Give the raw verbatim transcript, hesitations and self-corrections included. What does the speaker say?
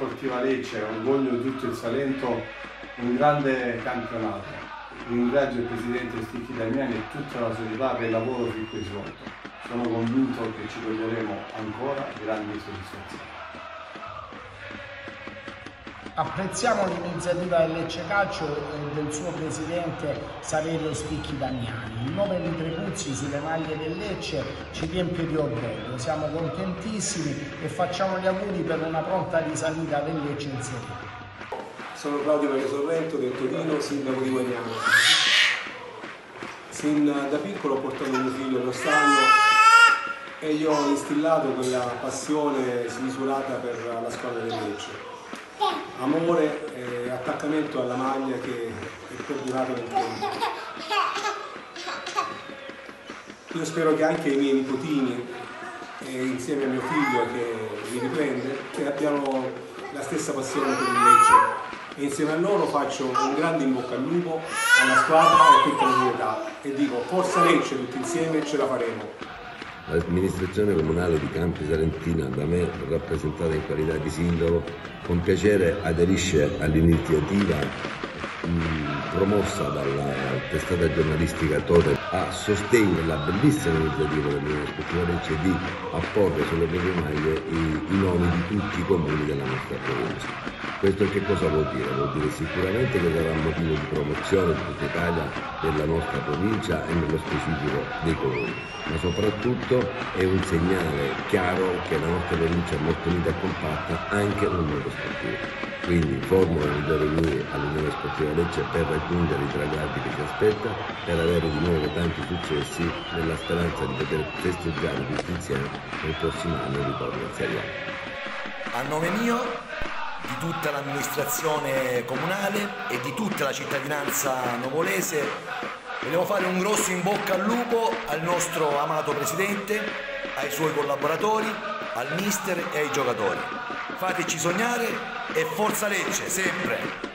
Sportiva Lecce, orgoglio di tutto il Salento, un grande campionato. Ringrazio il Presidente Sticchi Damiani e tutta la società per il lavoro fin qui svolto. Sono convinto che ci toglieremo ancora grandi soddisfazioni. Apprezziamo l'iniziativa del Lecce Calcio e del suo presidente Saverio Sticchi Damiani. Il nove di Trepuzzi sulle maglie del Lecce ci riempie di orgoglio. Siamo contentissimi e facciamo gli auguri per una pronta risalita del Lecce in Serie A. Sono Claudio Maria Sorrento del Torino, sindaco di Guagnano. Sin da piccolo ho portato mio figlio allo stadio e gli ho instillato quella passione smisurata per la squadra del Lecce. Amore e attaccamento alla maglia che è perdurato nel tempo. Io spero che anche i miei nipotini, e insieme a mio figlio che mi riprende, che abbiano la stessa passione per il Lecce. E insieme a loro faccio un grande in bocca al lupo alla squadra e a tutta la società. E dico, forza Lecce, tutti insieme ce la faremo. L'amministrazione comunale di Campi Salentina, da me rappresentata in qualità di sindaco, con piacere aderisce all'iniziativa promossa dalla testata giornalistica Totem a sostegno della bellissima iniziativa dell'Unione Sportiva Lecce di apporre sulle proprie maglie i, i nomi di tutti i comuni della nostra provincia. Questo che cosa vuol dire? Vuol dire sicuramente che sarà un motivo di promozione di tutta Italia della nostra provincia e nello specifico dei comuni, ma soprattutto è un segnale chiaro che la nostra provincia è molto unita e compatta anche nel mondo sportivo. Quindi formulo i migliori auguri all'Unione Sportiva Lecce per raggiungere i traguardi che ci aspetta, per avere di nuovo tanti successi nella speranza di poter festeggiare tutti insieme nel prossimo anno il ritorno in Serie A. A nome mio, di tutta l'amministrazione comunale e di tutta la cittadinanza nuvolese, vogliamo fare un grosso in bocca al lupo al nostro amato Presidente, ai suoi collaboratori, al mister e ai giocatori. Fateci sognare e forza Lecce, sempre!